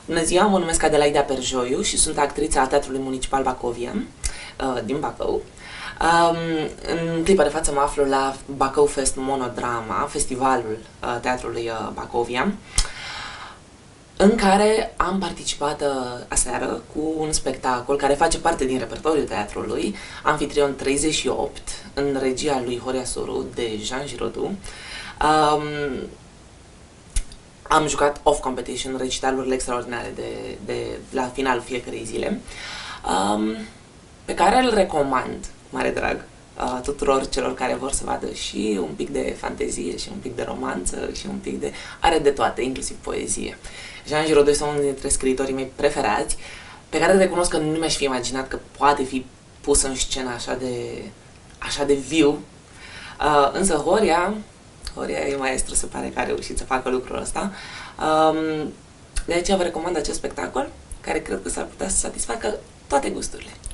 Bună ziua, mă numesc Adelaida Perjoiu și sunt actrița a Teatrului Municipal Bacovia, din Bacău. În clipa de față mă aflu la Bacău Fest Monodrama, festivalul Teatrului Bacovia, în care am participat aseară cu un spectacol care face parte din repertoriul teatrului, Amfitrion 38, în regia lui Horia Soru, de Jean Giraudoux. Am jucat off-competition, recitalurile extraordinare de la finalul fiecărei zile, pe care îl recomand, mare drag, tuturor celor care vor să vadă și un pic de fantezie, și un pic de romanță, și un pic de... are de toate, inclusiv poezie. Jean Giraudoux este unul dintre scriitorii mei preferați, pe care recunosc că nu mi-aș fi imaginat că poate fi pus în scenă așa de viu, însă Horia e maestru, se pare că a reușit să facă lucrul ăsta. De aceea vă recomand acest spectacol, care cred că s-ar putea să satisfacă toate gusturile.